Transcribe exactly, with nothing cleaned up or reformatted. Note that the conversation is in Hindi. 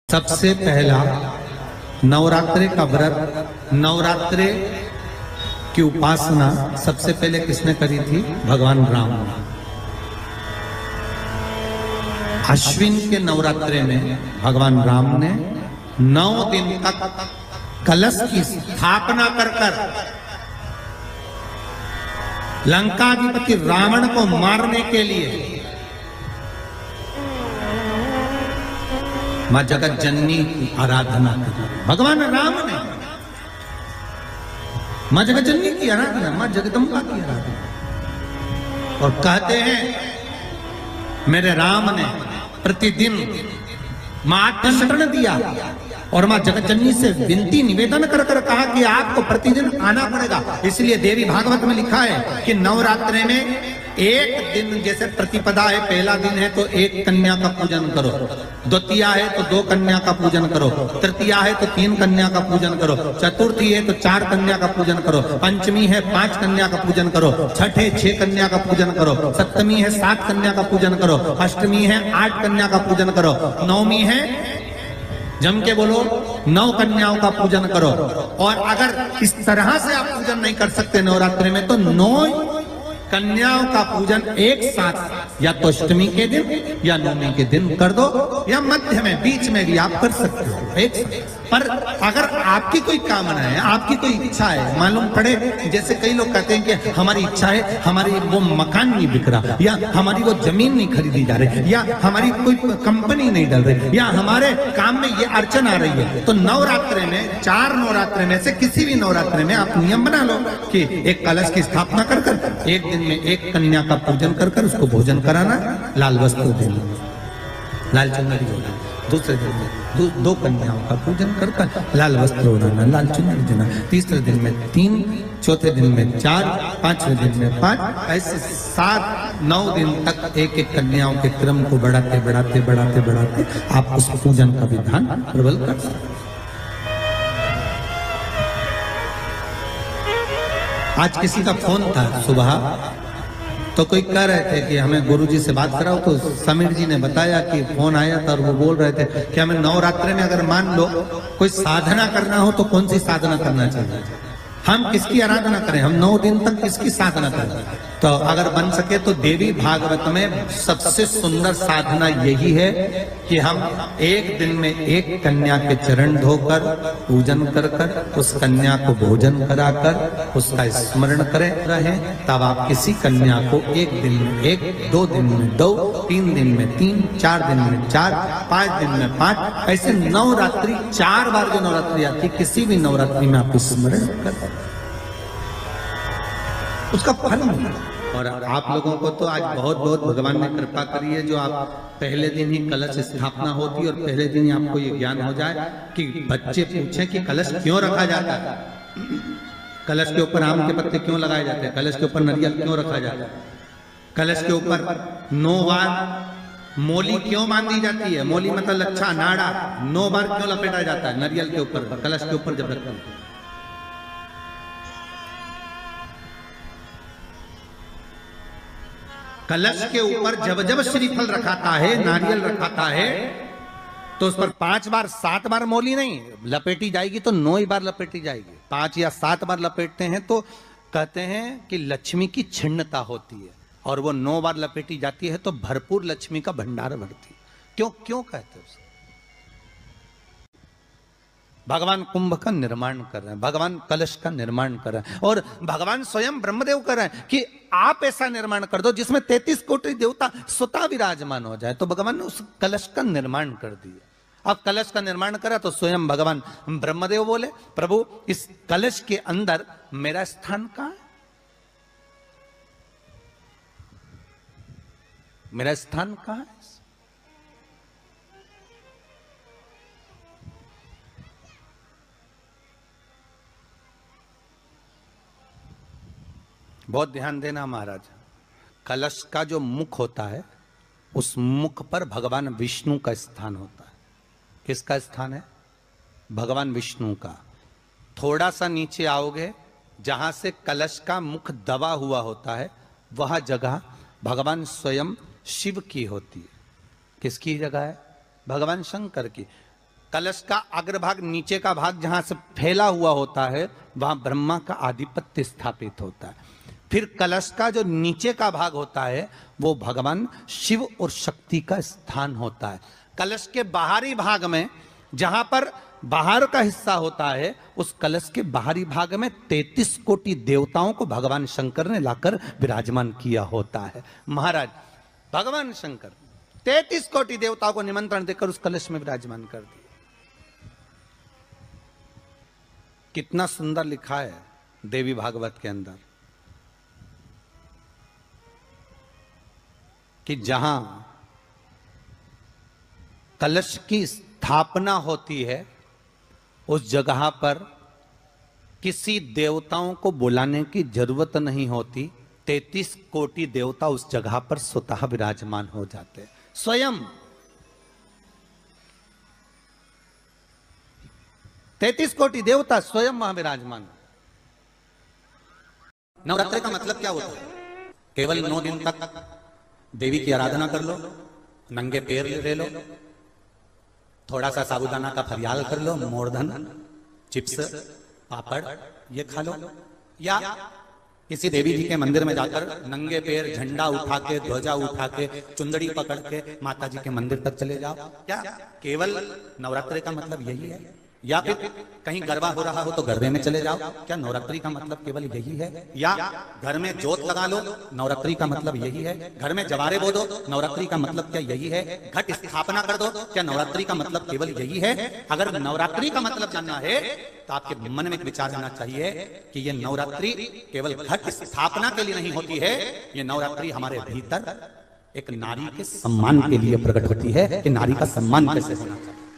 सबसे पहला नवरात्रे का व्रत, नवरात्रे की उपासना सबसे पहले किसने करी थी? भगवान राम ने। अश्विन के नवरात्रे में भगवान राम ने नौ दिन तक कलश की स्थापना कर कर लंकाधिपति रावण को मारने के लिए मां जगत जननी की आराधना की। भगवान राम ने मां जगत जननी की आराधना, मां जगदम्बा की आराधना। और कहते हैं मेरे राम ने प्रतिदिन मां आत्मशरण दिया और मां जगत जननी से विनती निवेदन कर कर कहा कि आपको प्रतिदिन आना पड़ेगा। इसलिए देवी भागवत में लिखा है कि नवरात्रे में एक दिन, जैसे प्रतिपदा है, पहला दिन है तो एक कन्या का पूजन करो, द्वितीया है तो दो कन्या का पूजन करो, तृतीया है तो तीन कन्या का पूजन करो, चतुर्थी है तो चार कन्या का पूजन करो, पंचमी है पांच कन्या का पूजन करो, छठ है छह कन्या का पूजन करो, सप्तमी है सात कन्या का पूजन करो, अष्टमी है आठ कन्या का पूजन करो, नवमी है जम के बोलो नौ कन्याओं का पूजन करो। और अगर इस तरह से आप पूजन नहीं कर सकते नवरात्रि में तो नौ कन्याओं का पूजन एक साथ या तो अष्टमी के दिन या नवमी के दिन कर दो, या मध्य में बीच में भी आप कर सकते हो एक साथ। पर अगर आपकी कोई कामना है, आपकी कोई इच्छा है, मालूम पड़े, जैसे कई लोग कहते हैं कि हमारी इच्छा है, हमारी वो मकान नहीं बिक रहा, या हमारी वो जमीन नहीं खरीदी जा रही, या हमारी कोई कंपनी नहीं डल रही, या हमारे काम में ये अड़चन आ रही है, तो नवरात्रे में, चार नवरात्रे में से किसी भी नवरात्रे में आप नियम बना लो कि एक कलश की स्थापना कर कर एक दिन में एक कन्या का पूजन कर कर उसको भोजन कराना, लाल वस्त्र देना, लाल चुनरी देना, दूसरे दिन में दो, दो कन्याओं का पूजन कर कर लाल वस्त्र ओढ़ाना, लाल चुनरी देना, तीसरे दिन में तीन, चौथे दिन में चार, पांचवें दिन में पांच, ऐसे सात नौ दिन तक एक एक कन्याओं के क्रम को बढ़ाते बढ़ाते बढ़ाते बढ़ाते आप उस पूजन का विधान प्रबल कर सकते। आज किसी का फोन था सुबह, तो कोई कह रहे थे कि हमें गुरुजी से बात कराओ, तो समीर जी ने बताया कि फोन आया था और वो बोल रहे थे कि हमें नवरात्रि में अगर मान लो कोई साधना करना हो तो कौन सी साधना करना चाहिए, हम किसकी आराधना करें, हम नौ दिन तक किसकी साधना करें। तो अगर बन सके तो देवी भागवत में सबसे सुंदर साधना यही है कि हम एक दिन में एक कन्या के चरण धोकर पूजन कर कर उस कन्या को भोजन कराकर उसका स्मरण करें रहें, तब आप किसी कन्या को एक दिन में एक, दो दिन में दो, तीन दिन में तीन, चार दिन में चार, पांच दिन में पांच, ऐसे नवरात्रि चार बार जो नवरात्रि आती है किसी भी नवरात्रि में आप स्मरण कर उसका फल मिलेगा। और आप लोगों को तो आज बहुत बहुत भगवान ने कृपा करी है, जो आप पहले दिन ही कलश स्थापना होती है और पहले दिन ही आपको ये ज्ञान हो जाए कि बच्चे पूछें कि कलश क्यों रखा जाता है, कलश के ऊपर आम के पत्ते क्यों लगाए जाते हैं, कलश के ऊपर नारियल क्यों रखा जाता है, कलश के ऊपर नौ बार मोली क्यों बांधी जाती है, मोली मतलब लच्छा नाड़ा नौ बार क्यों लपेटा जाता है नारियल के ऊपर, कलश के ऊपर जब रखते हैं। कलश के ऊपर जब जब श्रीफल रखाता है, नारियल रखाता है, तो उस पर पांच बार सात बार मोली नहीं लपेटी जाएगी, तो नौ ही बार लपेटी जाएगी। पांच या सात बार लपेटते हैं तो कहते हैं कि लक्ष्मी की छिन्नता होती है, और वो नौ बार लपेटी जाती है तो भरपूर लक्ष्मी का भंडार भरती है। क्यों क्यों कहते हैं? भगवान कुंभ का निर्माण कर रहे हैं, भगवान कलश का निर्माण कर रहे हैं, और भगवान स्वयं ब्रह्मदेव कर रहे हैं कि आप ऐसा निर्माण कर दो जिसमें तैतीस कोटि देवता स्वतः विराजमान हो जाए। तो भगवान ने उस कलश का निर्माण कर दिया। अब कलश का निर्माण करा तो स्वयं भगवान ब्रह्मदेव बोले, प्रभु इस कलश के अंदर मेरा स्थान कहां है, मेरा स्थान कहां है? बहुत ध्यान देना महाराज, कलश का जो मुख होता है उस मुख पर भगवान विष्णु का स्थान होता है। किसका स्थान है? भगवान विष्णु का। थोड़ा सा नीचे आओगे, जहां से कलश का मुख दबा हुआ होता है वह जगह भगवान स्वयं शिव की होती है। किसकी जगह है? भगवान शंकर की। कलश का अग्रभाग, नीचे का भाग जहां से फैला हुआ होता है वहां ब्रह्मा का आधिपत्य स्थापित होता है। फिर कलश का जो नीचे का भाग होता है वो भगवान शिव और शक्ति का स्थान होता है। कलश के बाहरी भाग में, जहां पर बाहर का हिस्सा होता है, उस कलश के बाहरी भाग में तैतीस कोटि देवताओं को भगवान शंकर ने लाकर विराजमान किया होता है। महाराज भगवान शंकर तैतीस कोटि देवताओं को निमंत्रण देकर उस कलश में विराजमान कर दिया। कितना सुंदर लिखा है देवी भागवत के अंदर कि जहां कलश की स्थापना होती है उस जगह पर किसी देवताओं को बुलाने की जरूरत नहीं होती। तैतीस कोटि देवता उस जगह पर स्वतः विराजमान हो जाते हैं। स्वयं तैतीस कोटि देवता स्वयं वहां विराजमान। नवरात्रि का मतलब क्या होता है? केवल नौ दिन तक देवी की आराधना कर लो, नंगे पैर ले लो, थोड़ा सा साबुदाना का फरियाल कर लो, मोरधन, चिप्स, पापड़ ये खा लो, या किसी देवी जी के मंदिर में जाकर नंगे पैर झंडा उठा के, ध्वजा उठा के, चुंदड़ी पकड़ के माता जी के मंदिर तक चले जाओ। क्या केवल नवरात्रि का मतलब यही है? या फिर कहीं गरबा हो रहा हो तो गरबे में चले जाओ? क्या नवरात्रि का मतलब केवल यही है? या घर में जोत लगा लो, नवरात्रि का मतलब यही है? घर में जवारे बो दो, नवरात्रि का मतलब क्या यही है? घट स्थापना कर दो, क्या नवरात्रि का मतलब केवल यही है? अगर नवरात्रि का मतलब जानना है तो आपके मन में एक विचार आना चाहिए कि ये नवरात्रि केवल घट स्थापना के लिए नहीं होती है। ये नवरात्रि हमारे भीतर एक नारी के सम्मान के लिए प्रकट होती है कि नारी का सम्मान कैसे होना चाहिए।